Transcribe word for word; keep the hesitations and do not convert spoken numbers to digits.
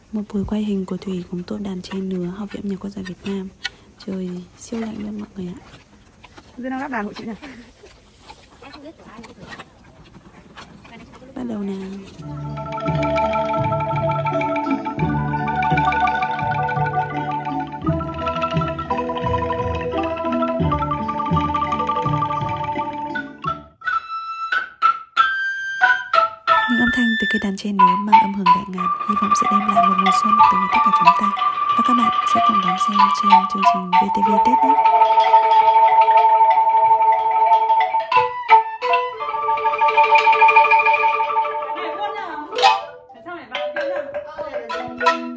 Một buổi quay hình của Thủy cùng tốp đàn trên nứa Học viện Âm nhạc Quốc gia Việt Nam. Trời siêu lạnh luôn mọi người ạ. Dương đang lắp đàn hộ chị nhỉ? Bắt đầu nào. Những âm thanh từ cây đàn trên nứa mang âm hưởng đại ngàn, hy vọng sẽ đem lại một mùa xuân tới tất cả chúng ta. Và các bạn sẽ cùng đón xem trên chương trình vê tê vê Tết nhé. Này buôn nhá. Tại sao mày bạn biết nhá?